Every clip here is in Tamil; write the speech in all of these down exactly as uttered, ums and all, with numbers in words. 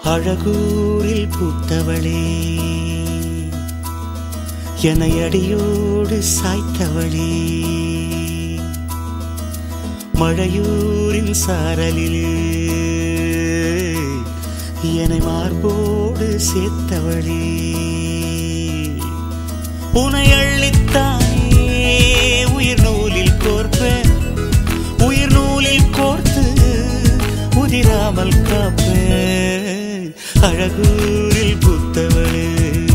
அழகூரில் பூத்தவளே என்னை அடியோடு சாய்த்தவளே மழையூரின் சாரலிலே என்னை மார்போடு சேர்த்தவளே உனை அள்ளித்தானே உயிர் நூலில் கோர்ப்பேன் உயிர் நூலில் கோர்த்து உதிராமல் காப்பேன் அழகூரில் பூத்தவளே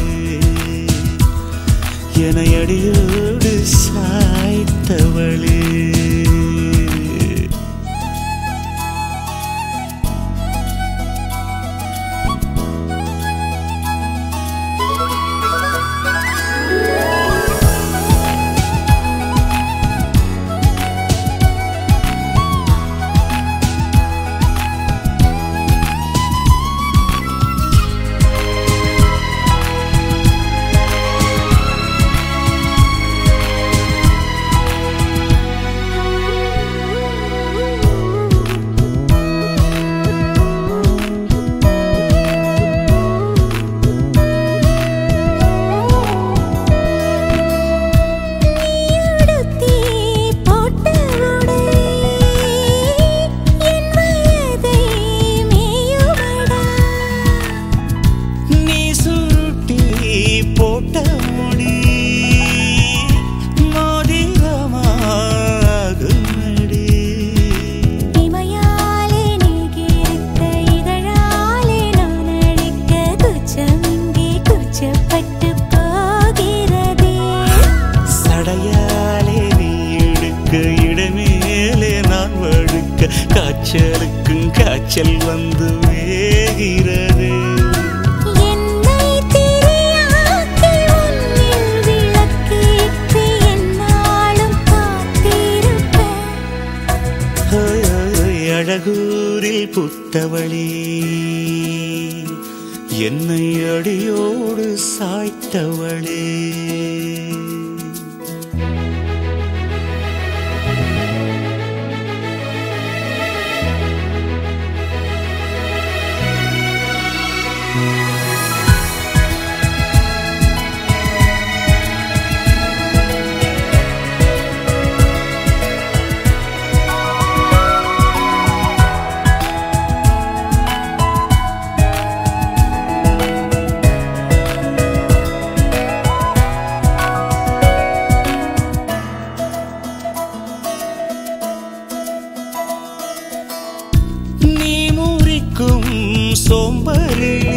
என்னை அடியோடு சாய்த்தவளே காய்ச்சலுக்கும் காய்ச்சல் வந்து வேகிறது என்னை திரியாக்கி உன்னில் விளக்கேற்றி என்னாலும் காத்திருப்பேன் அழகூரில் புத்தவளே என்னை அடியோடு சாய்த்தவளே சோம்பரிலே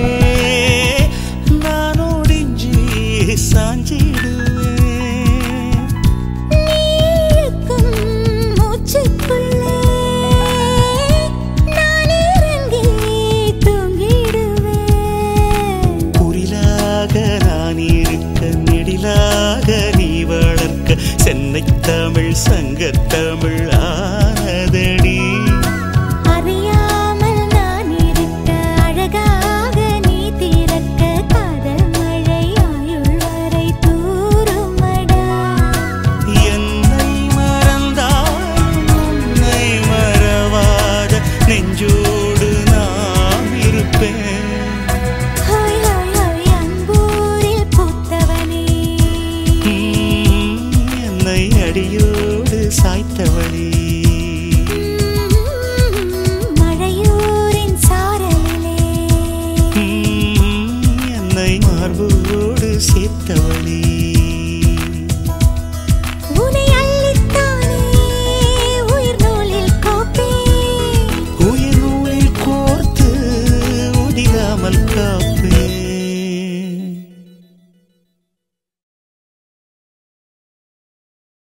நான் ஒடிஞ்சி சாஞ்சிடுவேன் நீக்கும் மூச்சுக்குள்ளே நான் இறங்கி தூங்கிடுவேன் புரிலாக நான் இருக்க நெடிலாக நீ வளர்க்க சென்னை தமிழ் சங்கத்தமிழ் ஆனதடி அடியோடு சாய்த்தவளே மழையூரின் சாரலிலே என்னை மார்போடு சேர்த்தவளே உனை அள்ளித்தானே உயிர் நூலில் கோர்ப்பேன் உயிர் நூலில் கோர்த்து உதிராமல் காப்பேன்